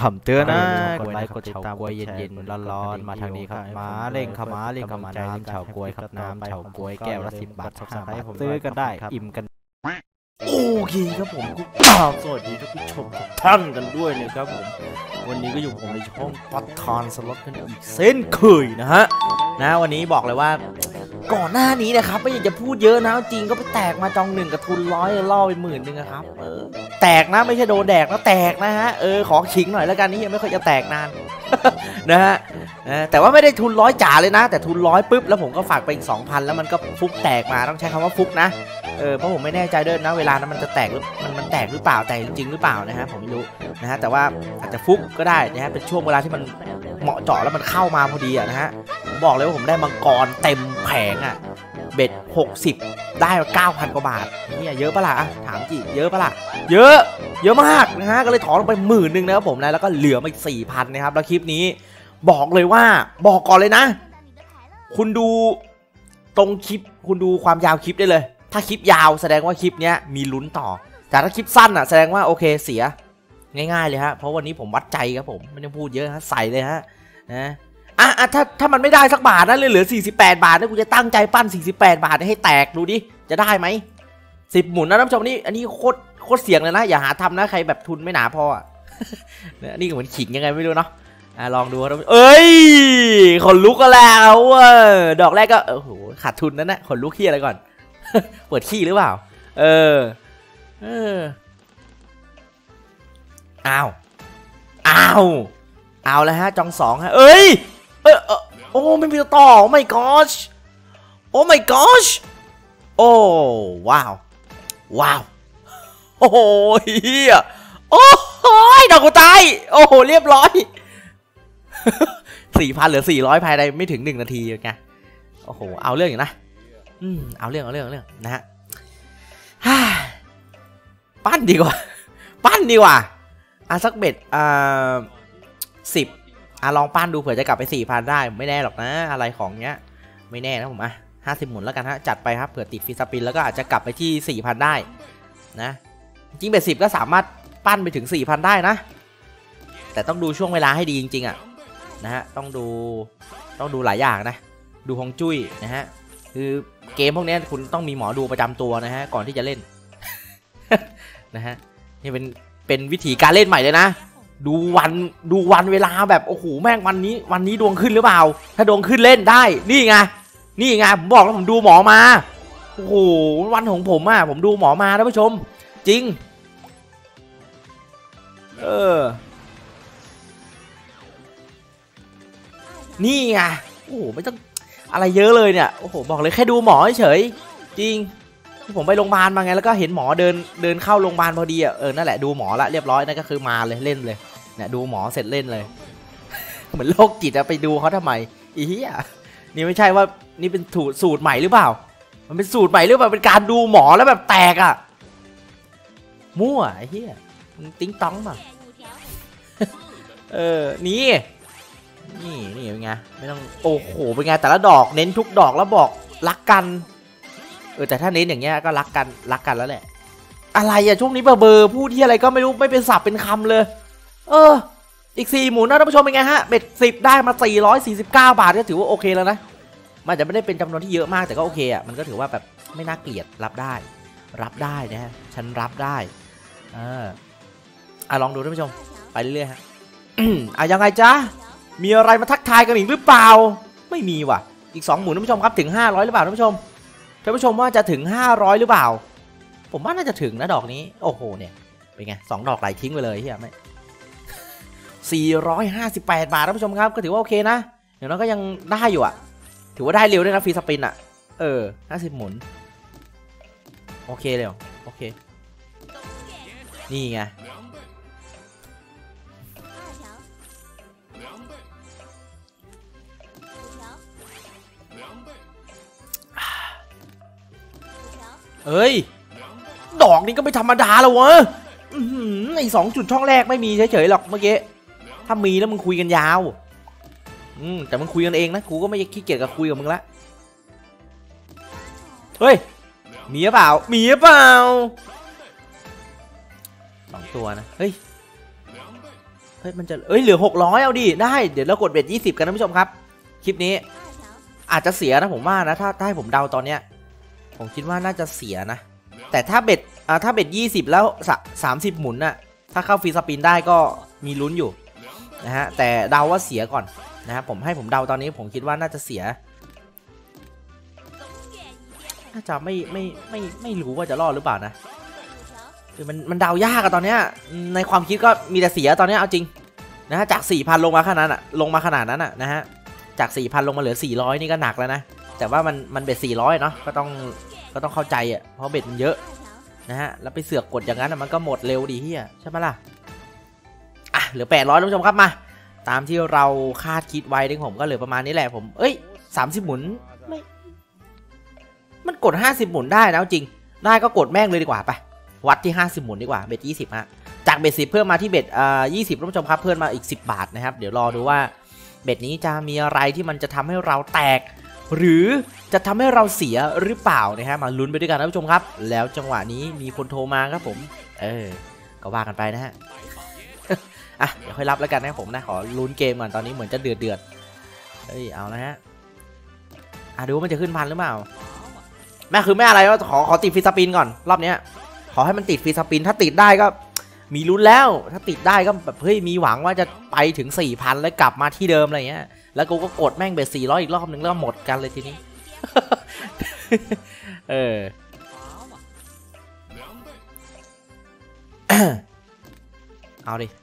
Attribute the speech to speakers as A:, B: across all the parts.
A: ำเตือนนะกดไลค์กดติดตามกวยเย็นๆร้อนๆมาทางนี้ครับมาเร่งขมาเร่งขมาน้ำเฉาก๊วยครับน้ำเฉาก๊วยแก้วละ10 บาทซื้อกันได้อิ่มกันโอเคครับผมสวัสดีท่านผู้ชมทุกท่านกันด้วยนะครับผมวันนี้ก็อยู่ผมในช่องปัทานสล็อตกันอีกเส้นเคยนะฮะวันนี้บอกเลยว่าก่อนหน้านี้นะครับไม่อยากจะพูดเยอะนะจริงก็ไปแตกมาจอง1กับทุน100ล่อไป10,000นะครับแตกนะไม่ใช่โดนแดกนะแตกนะฮะขอขิงหน่อยแล้วกันนี่ยังไม่ค่อยจะแตกนาน นะฮะแต่ว่าไม่ได้ทุน100จ๋าเลยนะแต่ทุน100ปุ๊บแล้วผมก็ฝากไปอีก 2,000 แล้วมันก็ฟุกแตกมาต้องใช้คำว่าฟุกนะเพราะผมไม่แน่ใจด้วยนะเวลานั้นมันจะแตกหรือมันแตกหรือเปล่าแตกจริงหรือเปล่านะฮะผมไม่รู้นะฮะแต่ว่าอาจจะฟุกก็ได้นะฮะเป็นช่วงเวลาที่มันเหมาะเจาะแล้วมันเข้ามาพอดีอะนะฮะผมบอกเลยว่าผมได้มังกรเต็มแผงอะเบ็ด60ได้ 9,000 กว่าบาทนี่เยอะปะล่ะถามจริงเยอะปะล่ะเยอะมากนะฮะก็เลยถอนลงไป10,000นะครับผมนะแล้วก็เหลือมาอีก 4,000 นะครับแล้วคลิปนี้บอกเลยว่าบอกก่อนเลยนะคุณดูตรงคลิปคุณดูความยาวคลิปได้เลยถ้าคลิปยาวแสดงว่าคลิปนี้มีลุ้นต่อแต่ถ้าคลิปสั้นแสดงว่าโอเคเสียง่ายๆเลยฮะเพราะวันนี้ผมวัดใจครับผมไม่ต้องพูดเยอะฮะใส่เลยฮะนะถ้ามันไม่ได้สักบาทนะเหลือ48 บาทนะกูจะตั้งใจปั้น48 บาทให้แตกดูดิจะได้ไหม10 หมุนนะท่านผู้ชมนี่อันนี้โคตรเสี่ยงเลยนะอย่าหาทำนะใครแบบทุนไม่หนาพอนี่เหมือนขิงยังไงไม่รู้เนาะลองดูครับเอ้ยขนลุกก็แล้วดอกแรกก็โอ้โหขาดทุนนั่นแหละขนลุกขี้อะไรก่อนเปิดขี้หรือเปล่าเอาแล้วฮะจอง2ฮะเอ้ยโอ้ไม่มีต่อโอ้ my gosh โอ้ my gosh โอ้ว้าวโอ้โหเฮียโอ้ยดอกกูตายโอ้โหเรียบร้อย 4,000 เหลือ400ภายในไม่ถึง1 นาทีไงโอ้โหเอาเรื่องอยู่นะเอาเรื่องนะฮะปั้นดีกว่าสักเบ็ด10ลองปั้นดูเผื่อจะกลับไป 4,000 ได้ไม่แน่หรอกนะอะไรของเนี้ยไม่แน่นะผม50 หมุนแล้วกันฮะจัดไปครับเผื่อติดฟรีสปินแล้วก็อาจจะกลับไปที่ 4,000 ได้นะจริงเบ็ด10ก็สามารถปั้นไปถึง 4,000 ได้นะแต่ต้องดูช่วงเวลาให้ดีจริงๆนะฮะต้องดูหลายอย่างนะดูฮวงจุ้ยนะฮะคือเกมพวกนี้คุณต้องมีหมอดูประจำตัวนะฮะก่อนที่จะเล่น นะฮะนี่เป็นวิธีการเล่นใหม่เลยนะดูวันเวลาแบบโอ้โหแม่งวันนี้ดวงขึ้นหรือเปล่าถ้าดวงขึ้นเล่นได้นี่ไงผมบอกแล้วผมดูหมอมาโอ้โหวันของผมผมดูหมอมาท่านผู้ชมจริงนี่ไงโอ้โหไม่ต้องอะไรเยอะเลยเนี่ยโอ้โหบอกเลยแค่ดูหมอเฉยจริงผมไปโรงพยาบาลมาไงแล้วก็เห็นหมอเดินเข้าโรงพยาบาลพอดีนั่นแหละดูหมอละเรียบร้อยนั่นก็คือมาเลยเล่นเลยเนี่ยดูหมอเสร็จเล่นเลย เหมือนโรคจิตไปดูเขาทำไมอีเหี้ยนี่ไม่ใช่ว่านี่เป็นสูตรใหม่หรือเปล่ามันเป็นสูตรใหม่หรือเปล่าเป็นการดูหมอแล้วแบบแตกมั่วไอ้เหี้ยติ้งต้องป่ะนี่เป็นไงไม่ต้องโอ้โหเป็นไงแต่ละดอกเน้นทุกดอกแล้วบอกรักกันแต่ถ้าเน้นอย่างเงี้ยก็รักกันแล้วแหละอะไรช่วงนี้เบอร์พูดที่อะไรก็ไม่รู้ไม่เป็นศัพท์เป็นคำเลยอีก4 หมุนนะท่านผู้ชมเป็นไงฮะเบ็ด10ได้มา449 บาทก็ถือว่าโอเคแล้วนะมันจะไม่ได้เป็นจำนวนที่เยอะมากแต่ก็โอเคมันก็ถือว่าแบบไม่น่าเกลียดรับได้นะฮะฉันรับได้ลองดูท่านผู้ชมไปเรื่อยๆฮะ ยังไงจ๊ะมีอะไรมาทักทายกันอีกหรือเปล่าไม่มีว่ะอีก2 หมุนท่านผู้ชมครับถึง500หรือเปล่าท่านผู้ชมว่าจะถึง500หรือเปล่าผมว่าน่าจะถึงนะดอกนี้โอ้โหเนี่ยเป็นไง2 ดอกไหลทิ้งไปเลยเฮียไม่458 บาทท่านผู้ชมครับก็ถือว่าโอเคนะอย่างน้อยก็ยังได้อยู่ถือว่าได้เร็วด้วยนะฟรีสปิน50 หมุนโอเคเลยโอเคนี่ไงดอกนี้ก็ไม่ธรรมดาแล้ววะไอ้2 จุดช่องแรกไม่มีเฉยๆหรอกเมื่อกี้ถ้ามีแล้วมึงคุยกันยาวแต่มึงคุยกันเองนะกูก็ไม่ขี้เกียจกับคุยกับมึงละมีหรือเปล่า2 ตัวนะ
B: ฮ้ยมันจะเหลือ600เอาดิได้เดี๋ยวเรากดเบ็ด20กันท่านผู้ชมครับคลิปนี้อาจจะเสียนะผมว่านะถ้าให้ผมเดาตอนเนี้ยผมคิดว่าน่าจะเสียนะแต่ถ้าเบ็ด20แล้ว30หมุนน่ะถ้าเข้าฟรีสปินได้ก็มีลุ้นอยู่นะฮะแต่เดาว่าเสียก่อนนะครับผมเดาตอนนี้ผมคิดว่าน่าจะเสียน่าจะไม่รู้ว่าจะรอดหรือเปล่านะคือมันเดายากอะตอนเนี้ยในความคิดก็มีแต่เสียตอนนี้เอาจริงนะฮะจาก 4,000 ลงมาขนาดนั้นลงมาขนาดนั้นนะฮะจาก 4,000 ลงมาเหลือ400นี่ก็หนักแล้วนะแต่ว่ามันเบ็ด400เนาะก็ต้องเข้าใจอ่ะเพราะเบ็ดมันเยอะนะฮะแล้วไปเสือกกดอย่างนั้นมันก็หมดเร็วดีเฮียใช่ไหมล่ะอ่ะเหลือ800ท่านผู้ชมครับมาตามที่เราคาดคิดไว้ที่ผมก็เหลือประมาณนี้แหละผม30หมุนไม่มันกด50หมุนได้นะจริงได้ก็กดแม่งเลยดีกว่าไปวัดที่50หมุนดีกว่าเบ็ด20ฮะจากเบ็ด10เพิ่มมาที่เบ็ด20ท่านผู้ชมครับเพิ่มมาอีก10 บาทนะครับเดี๋ยวรอดูว่าเบ็ดนี้จะมีอะไรที่มันจะทำให้เราแตกหรือจะทำให้เราเสียหรือเปล่านะฮะมาลุ้นไปด้วยกันท่านผู้ชมครับแล้วจังหวะนี้มีคนโทรมาครับผมก็ว่ากันไปนะฮะ อ่ะเดี๋ยวค่อยรับแล้วกันนะผมนะขอลุ้นเกมก่อนตอนนี้เหมือนจะเดือดเอานะฮะดูว่ามันจะขึ้นพันหรือเปล่าแม่คือไม่อะไรก็ขอติดฟรีสปินก่อนรอบนี้ขอให้มันติดฟรีสปินถ้าติดได้ก็มีลุ้นแล้วถ้าติดได้ก็แบบเฮ้ยมีหวังว่าจะไปถึง 4,000 แล้วกลับมาที่เดิมอะไรเงี้ยแล้วกูก็กดแม่งเบ็ด400อีกรอบนึงแล้วหมดกันเลยทีนี้ เอาดิ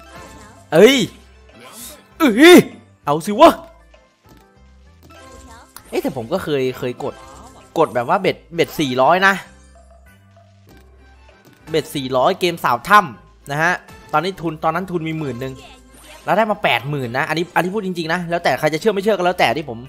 B: เอาสิวะแต่ผมก็เคยกดแบบว่าเบ็ด400นะเบ็ด400เกมสาวถ้ำนะฮะตอนนั้นทุนมี10,000แล้วได้มา80,000นะอันนี้พูดจริงๆนะแล้วแต่ใครจะเชื่อไม่เชื่อก็แล้วแต่ที่ผม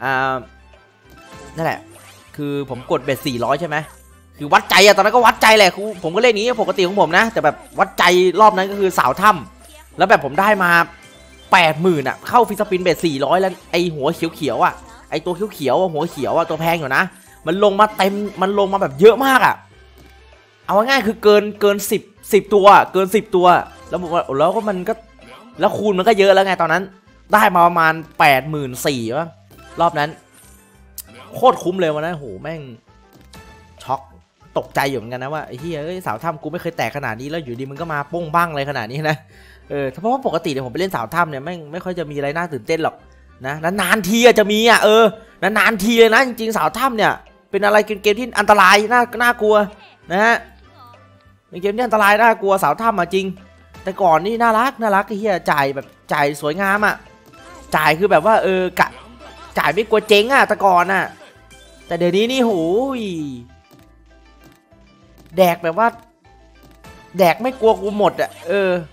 B: นั่นแหละคือผมกดเบ็ด400ใช่ไหมคือวัดใจอะตอนนั้นก็วัดใจแหละผมก็เล่นอย่างนี้ปกติของผมนะแต่แบบวัดใจรอบนั้นก็คือสาวถ้ำแล้วแบบผมได้มา80,000อะเข้าฟิสปินเบ็ด400แล้วไอหัวเขียวๆอะไอตัวเขียวๆหัวเขียวอะตัวแพงอยู่นะมันลงมาเต็มมันลงมาแบบเยอะมากอะเอาง่ายๆคือเกิน10ตัวเกิน10ตัวแล้วก็มันก็แล้วคูณมันก็เยอะแล้วไงตอนนั้นได้มาประมาณ84,000ป่ะรอบนั้นโคตรคุ้มเลยวันนั้นโหแม่งช็อกตกใจอยู่เหมือนกันนะว่าไอ้เหี้ยสาวถ้ำกูไม่เคยแตกขนาดนี้แล้วอยู่ดีมึงก็มาโป้งบ้างอะไรขนาดนี้นะเพราะว่าปกติเนี่ยผมไปเล่นสาวถ้ำเนี่ยไม่ค่อยจะมีอะไรน่าตื่นเต้นหรอกนะนานๆทีจะมีนานๆทีเลยนะจริงๆสาวถ้ำเนี่ยเป็นอะไรเกมที่อันตรายน่ากลัวนะฮะเป็นเกมที่อันตรายน่ากลัวสาวถ้ำจริงแต่ก่อนนี่น่ารักไอ้เหี้ยจ่ายสวยงามอ่ะจ่ายคือแบบว่าจ่ายไม่กลัวเจ๊งอ่ะแต่ก่อนอ่ะแต่เดี๋ยวนี้นี่โหยแดกแบบว่าแดกไม่กลัวกูหมดอ่ะ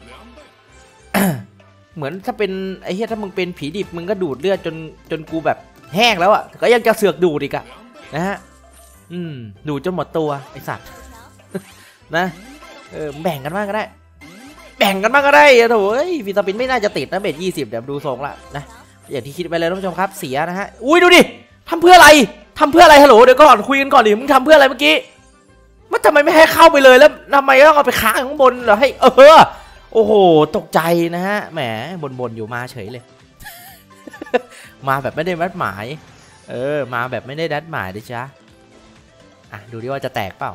B: เหมือนถ้าเป็นไอ้เหี้ยถ้ามึงเป็นผีดิบมึงก็ดูดเลือดจนกูแบบแห้งแล้วอ่ะก็ยังจะเสือกดูดอีกอ่ะนะฮะดูดจนหมดตัวไอ้สัตว์นะแบ่งกันบ้างก็ได้โถ่ฟิสปินไม่น่าจะติดนะเบ็ด20เดี๋ยวดูทรงละนะอย่างที่คิดไปเลยท่านผู้ชมครับเสียนะฮะอุ้ยดูดิทำเพื่ออะไรฮัลโหลเดี๋ยวก่อนคุยกันก่อนดิมึงทำเพื่ออะไรเมื่อกี้มันทำไมไม่ให้เข้าไปเลยแล้วทำไมต้องเอาไปค้างข้างบนเหรอให้โอ้โหตกใจนะฮะแหมบนอยู่มาเฉยเลย มาแบบไม่ได้นัดหมายมาแบบไม่ได้นัดหมายดิจ้ะดูดิว่าจะแตกเปล่า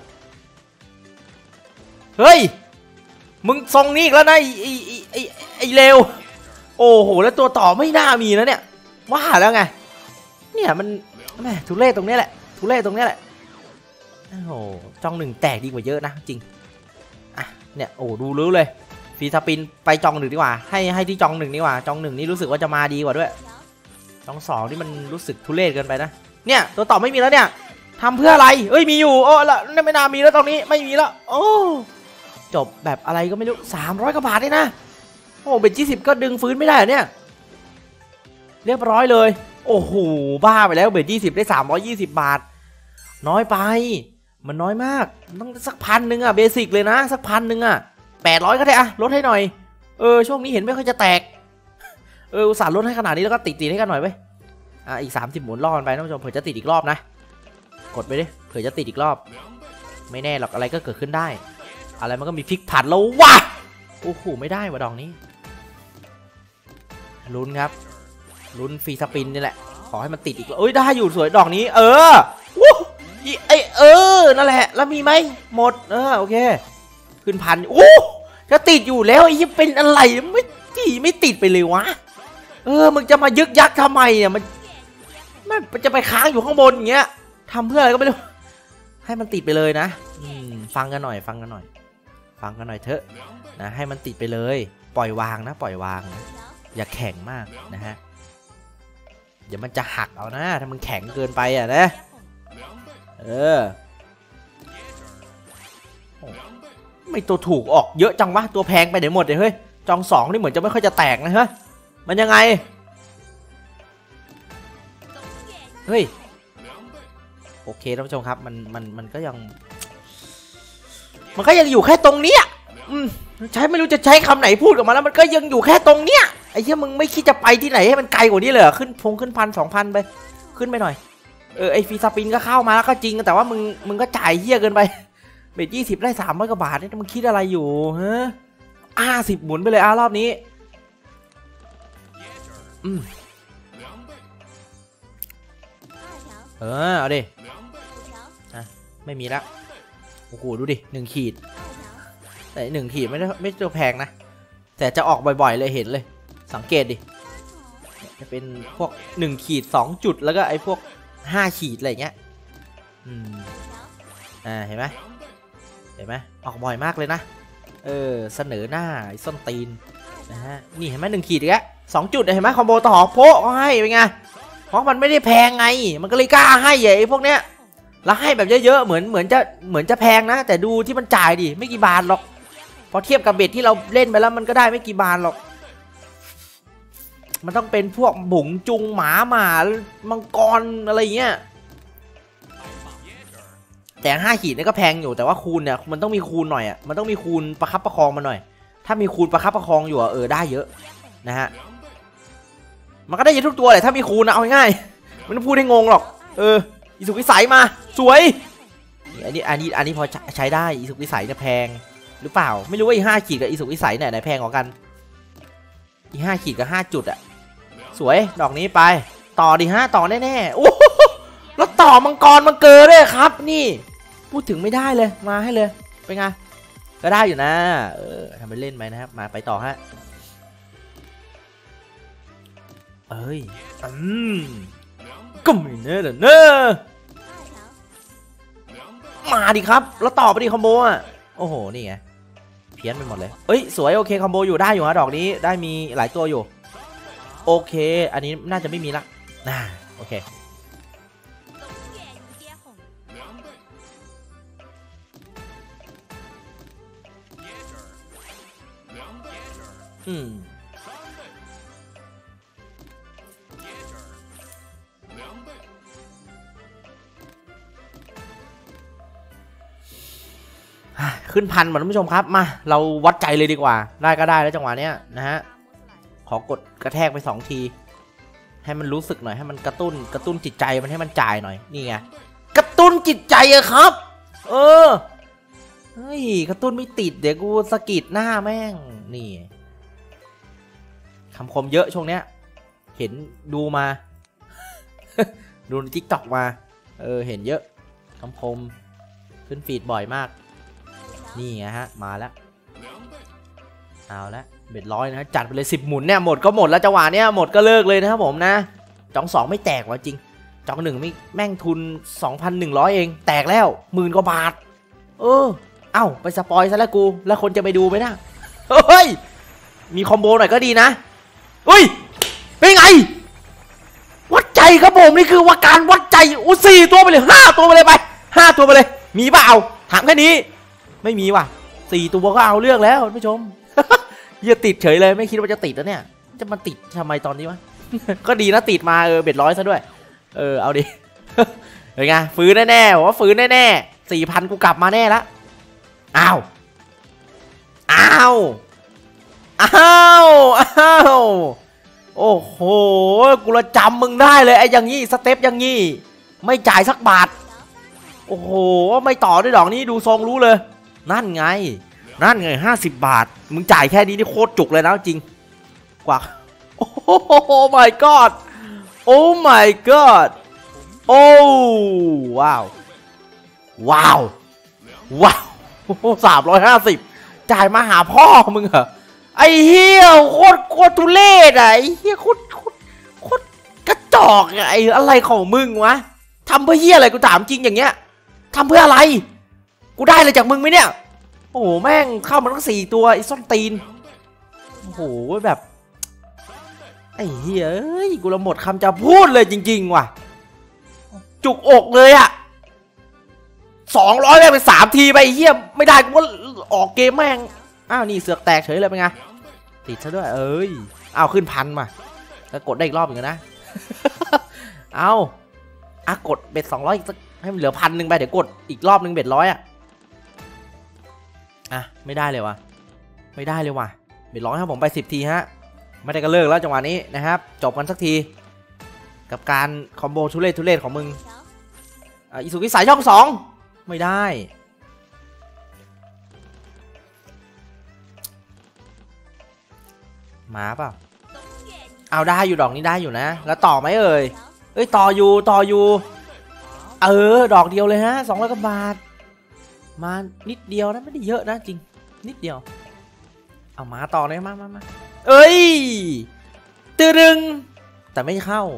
B: เฮ้ยมึงทรงนี้อีกแล้วนะไอ้เลวโอ้โหแล้วตัวต่อไม่น่ามีนะเนี่ยว่าแล้วไงเนี่ยมันแหมทุเรศตรงนี้แหละโอ้โหจองหนึ่งแตกดีกว่าเยอะนะจริงเนี่ยโอ้ดูรู้เลยฟีสปินไปจองหนึ่งดีกว่าให้ที่จองหนึ่งดีกว่าจองหนึ่งนี่รู้สึกว่าจะมาดีกว่าด้วยจอง2ที่มันรู้สึกทุเรศเกินไปนะเนี่ยตัวต่อไม่มีแล้วเนี่ยทำเพื่ออะไรมีอยู่แล้วไม่น่ามีแล้วตรงนี้ไม่มีแล้วโอ้จบแบบอะไรก็ไม่รู้300 กว่าบาทนี่นะโอ้เบ็ด20ก็ดึงฟื้นไม่ได้เนี่ยเรียบร้อยเลยโอ้โหบ้าไปแล้วเบ็ด20ได้320 บาทน้อยไปมันน้อยมากต้องสัก1,000อ่ะเบสิกเลยนะสัก1,000อ่ะ800ก็ได้ลดให้หน่อยช่วงนี้เห็นไม่ค่อยจะแตกอุตส่าห์ลดให้ขนาดนี้แล้วก็ติดให้กันหน่อยเว้ยอีก30หมุนรอดไปท่านผู้ชมเผื่อจะติดอีกรอบนะกดไปดิเผื่อจะติดอีกรอบไม่แน่หรอกอะไรก็เกิดขึ้นได้อะไรมันก็มีพลิกผันแล้ววะโอ้โหไม่ได้วะดองนี้ลุ้นครับลุ้นฟรีสปินนี่แหละขอให้มันติดอีกเอ้ยได้อยู่สวยดอกนี้วู้นั่นแหละแล้วมีไหมหมดโอเคขึ้นพันจะติดอยู่แล้วไอ้ยี่เป็นอะไรไม่ติดไปเลยวะมึงจะมายึกยักทำไมเนี่ยมันจะไปค้างอยู่ข้างบนอย่างเงี้ยทำเพื่ออะไรก็ไม่รู้ให้มันติดไปเลยนะฟังกันหน่อยฟังกันหน่อยเถอะนะให้มันติดไปเลยปล่อยวางนะอย่าแข็งมากนะฮะเดี๋ยวมันจะหักเอานะถ้ามึงแข็งเกินไปอ่ะนะไม่ตัวถูกออกเยอะจังวะตัวแพงไปไหนหมดเลยเฮ้ยจอง2นี่เหมือนจะไม่ค่อยจะแตกนะฮะมันยังไงเฮ้ยโอเคท่านผู้ชมครับมันก็ยังอยู่แค่ตรงเนี้ยใช้ไม่รู้จะใช้คำไหนพูดออกมาแล้วมันก็ยังอยู่แค่ตรงเนี้ยไอ้เหี้ยมึงไม่คิดจะไปที่ไหนให้มันไกลกว่านี้เลยขึ้น1,000-2,000ไปขึ้นไปหน่อยไอ้ฟรีสปินก็เข้ามาแล้วก็จริงแต่ว่ามึงก็จ่ายเหี้ยเกินไปเบ็ด20ได้300 กว่าบาทนี่มึงคิดอะไรอยู่ฮะ10หมุนไปเลยรอบนี้เอาดิไม่มีแล้วโอ้โหดูดิ1 ขีดแต่1 ขีดไม่ตัวแพงนะแต่จะออกบ่อยๆเลยเห็นเลยสังเกตดิจะเป็นพวก1 ขีด2 จุดแล้วก็ไอ้พวก5 ขีดอะไรเงี้ยเห็นไหมออกบ่อยมากเลยนะเสนอหน้าไอ้ส้นตีนนะฮะนี่เห็นไหม1 ขีดอีกแล้ว2 จุดเห็นไหมคอมโบต่อโป๊ะก็ให้เป็นไงเพราะมันไม่ได้แพงไงมันก็เลยกล้าให้ไอ้พวกเนี้ยแล้วให้แบบเยอะๆเหมือนจะแพงนะแต่ดูที่มันจ่ายดิไม่กี่บาทหรอกพอเทียบกับเบ็ดที่เราเล่นไปแล้วมันก็ได้ไม่กี่บาทหรอกมันต้องเป็นพวกบุ๋งจุงหมามังกรอะไรเงี้ยแต่5 ขีดนี่ก็แพงอยู่แต่ว่าคูณเนี่ยมันต้องมีคูณหน่อยมันต้องมีคูณประคับประคองมาหน่อยถ้ามีคูณประคับประคองอยู่ได้เยอะนะฮะมันก็ได้เยอะทุกตัวเลยถ้ามีคูณนะเอาง่ายๆไม่ต้องพูดให้งงหรอกอิสุกวิสัยมาสวยอันนี้พอใช้ได้อิสุกวิสัยเนี่ยแพงหรือเปล่าไม่รู้ว่า5 ขีดกับอิสุกวิสัยไหนแพงกว่ากัน5 ขีดกับ5 จุดสวยดอกนี้ไปต่อดิต่อแน่ๆโอ้แล้วต่อมังกรมังเกอด้วยครับนี่พูดถึงไม่ได้เลยมาให้เลยเป็นไงก็ได้อยู่นะทำไปเล่นไปนะครับมาไปต่อฮะก็ไม่เนอะเนอะมาดิครับแล้วต่อไปดิคอมโบโอ้โหนี่ไงเพี้ยนไปหมดเลยสวยโอเคคอมโบอยู่ได้อยู่ฮะดอกนี้ได้มีหลายตัวอยู่โอเคอันนี้น่าจะไม่มีละโอเคขึ้น1,000เหมือนท่านผู้ชมครับมาเราวัดใจเลยดีกว่าได้ก็ได้แล้วจังหวะเนี้ยนะฮะขอกดกระแทกไป2 ทีให้มันรู้สึกหน่อยให้มันกระตุ้นจิตใจมันให้มันจ่ายหน่อยนี่ไงกระตุ้นจิตใจครับเฮ้ยกระตุ้นไม่ติดเดี๋ยวกูสะกิดหน้าแม่งนี่คำคมเยอะช่วงเนี้ยเห็นดูมา ดูใน TikTok มาเห็นเยอะคำคมขึ้นฟีดบ่อยมากนี่ไงฮะมาแล้วเอาละเบ็ด100นะจัดไปเลย10 หมุนเนี่ยหมดก็หมดแล้วจังหวะเนี้ยหมดก็เลิกเลยนะครับผมนะจอง2ไม่แตกว่ะจริงจอง1ไม่แม่งทุน 2,100 เองแตกแล้ว10,000 กว่าบาทเอ้าไปสปอยซะแล้วกูแล้วคนจะไปดูไหมนะเฮ้ยมีคอมโบหน่อยก็ดีนะเป็นไงวัดใจครับผมนี่คือว่าการวัดใจ4 ตัวไปเลย5 ตัวไปเลยไป5 ตัวไปเลยมีเปล่าถามแค่นี้ไม่มีว่ะ4 ตัวก็เอาเรื่องแล้วท่านผู้ชมอย่าติดเฉยเลยไม่คิดว่าจะติดแล้วเนี่ยจะมาติดทำไมตอนนี้วะ ก็ดีนะติดมาเบ็ด100ซะด้วยเอาดิ เป็นไงฟื้นแน่ๆว่าฟื้นแน่ๆ4,000กูกลับมาแน่ละอ้าวโอ้โหกูละจำมึงได้เลยไอ้อย่างงี้สเต็ปอย่างงี้ไม่จ่ายสักบาทโอ้โหไม่ต่อด้วยดอกนี้ดูทรงรู้เลยนั่นไง50 บาทมึงจ่ายแค่นี้นี่โคตรจุกเลยนะจริงกว่าโอ้ my god โอ้ my god โอ้ว้าวว้าวว้าว350จ่ายมาหาพ่อมึงเหรอไอ้เหี้ยโคตรทุเรศอ่ะไอ้เหี้ยโคตรกระจอกอ่ะไอ้อะไรของมึงวะทำเพื่อเหี้ยอะไรกูถามจริงอย่างเงี้ยทำเพื่ออะไรกูได้เลยจากมึงไหมเนี่ยโอ้โหแม่งเข้ามาตั้ง4ตัวไอ้ส้นตีนโอ้โหแบบไอ้เหี้ยเอ้ยกูละหมดคำจะพูดเลยจริงๆว่ะจุกอกเลยอ่ะ200แม่งเป็น3ทีไปไอ้เหี้ยไม่ได้กูว่าออกเกมแม่งอ้าวนี่เสือกแตกเฉยเลยเป็นไงติดซะด้วยเอ้ยเอาขึ้นพันมาแล้วกดได้อีกรอบหนึ่งนะ เอากดเบ็ด200อีกสักให้มันเหลือ1,000ไปเดี๋ยวกดอีกรอบนึงเบ็ด100ไม่ได้เลยวะไม่ได้เลยว่ะเบ็ด100ให้ผมไป10ทีฮะไม่ได้ก็เลิกแล้วจังหวะนี้นะครับจบกันสักทีกับการคอมโบทุเรศของมึงอิสุกิสายช่อง2ไม่ได้มาเปล่าเอาได้อยู่ดอกนี้ได้อยู่นะแล้วต่อไหมเอ่ยต่ออยู่ดอกเดียวเลยฮะ200 กว่าบาทมานิดเดียวนะไม่ได้เยอะนะจริงนิดเดียวเอามาต่อเลยมาตึงแต่ไม่เข้า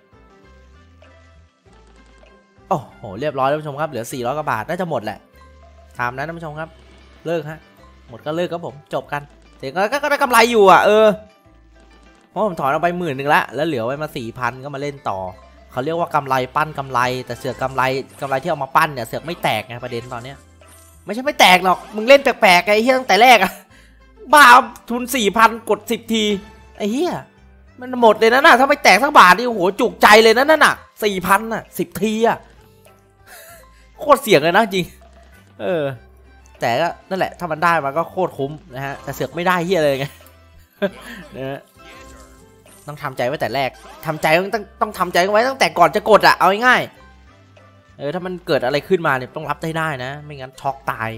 B: โอ้โหเรียบร้อยท่านผู้ชมครับเหลือ400 กว่าบาทน่าจะหมดแหละตามนั้นท่านผู้ชมครับเลิกฮะหมดก็เลิกครับผมจบกันเสร็จก็ได้กำไรอยู่อ่ะเพราะผมถอนเอาไป10,000แล้วเหลือไว้มา 4,000 ก็มาเล่นต่อเขาเรียกว่ากำไรปั้นกำไรแต่เสือกกำไรที่เอามาปั้นเนี่ยเสือกไม่แตกไงประเด็นตอนเนี้ยไม่ใช่ไม่แตกหรอกมึงเล่นแปลกๆไอ้เหี้ยตั้งแต่แรกอะบ้าทุน 4,000 กด10 ทีไอ้เหี้ยมันหมดเลยนะถ้าไม่แตกสักบาทนี่โอ้โหจุกใจเลยนั่นน่ะ 4,000 น่ะ10 ทีอะโคตรเสี่ยงเลยนะจริงแต่ก็นั่นแหละถ้ามันได้มาก็โคตรคุ้มนะฮะแต่เสือกไม่ได้เหี้ยเลยไงนะต้องทำใจไว้แต่แรกทำใจต้องทำใจไว้ตั้งแต่ก่อนจะกดอะเอาง่ายๆถ้ามันเกิดอะไรขึ้นมาเนี่ยต้องรับได้นะไม่งั้นช็อกตาย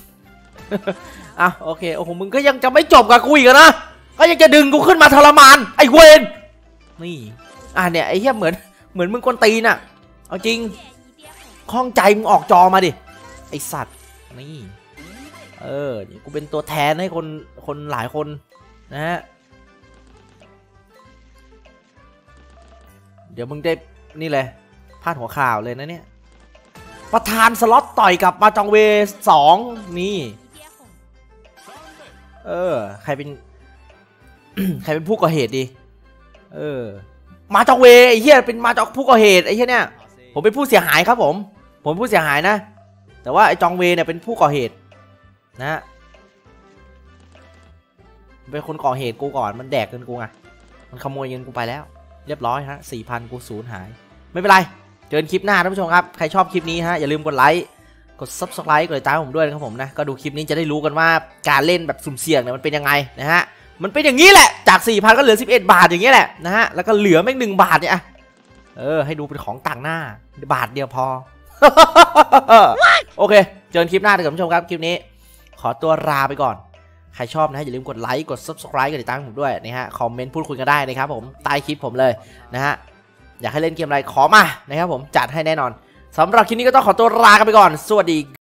B: โอเคโอ้โหมึงก็ยังจะไม่จบกับกูอีกนะก็ยังจะดึงกูขึ้นมาทรมานไอ้เวนนี่เนี่ยไอ้เหี้ยเหมือนมึงกวนตีนอะเอาจริงข้องใจมึงออกจอมาดิไอ้สัตว์นี่กูเป็นตัวแทนให้คนหลายคนนะฮะเดี๋ยวมึงได้นี่เลยพาดหัวข่าวเลยนะเนี่ยประธานสล็อตต่อยกับมาจองเว2นี่ใครเป็น ใครเป็นผู้ก่อเหตุดีมาจองเวไอ้เหี้ยเป็นมาจองผู้ก่อเหตุไอ้เหี้ยเนี่ยผมเป็นผู้เสียหายครับผมเป็นผู้เสียหายนะแต่ว่าไอ้จองเวเนี่ยเป็นผู้ก่อเหตุนะเป็นคนก่อเหตุกูก่อนมันแดกเงินกูไงมันขโมยเงินกูไปแล้วเรียบร้อยฮะ 4,000 กูสูญหายไม่เป็นไรเจอกันคลิปหน้าท่านผู้ชมครับใครชอบคลิปนี้ฮะอย่าลืมกดไลค์กด Subscribe กดติดตามผมด้วยนะครับผมนะก็ดูคลิปนี้จะได้รู้กันว่าการเล่นแบบสุ่มเสี่ยงเนี่ยมันเป็นยังไงนะฮะมันเป็นอย่างนี้แหละจาก 4,000 ก็เหลือ11 บาทอย่างเงี้ยแหละนะฮะแล้วก็เหลือแม่ง1 บาทเนี่ยให้ดูเป็นของต่างหน้าบาทเดียวพอ โอเคเจอกันคลิปหน้าท่านผู้ชมครับคลิปนี้ขอตัวลาไปก่อนใครชอบนะอย่าลืมกดไลค์กด Subscribe กดติดตามผมด้วยนะฮะคอมเมนต์พูดคุยกันได้นะครับผมใต้คลิปผมเลยนะฮะอยากให้เล่นเกมอะไรขอมานะครับผมจัดให้แน่นอนสำหรับคลิปนี้ก็ต้องขอตัวลากันไปก่อนสวัสดี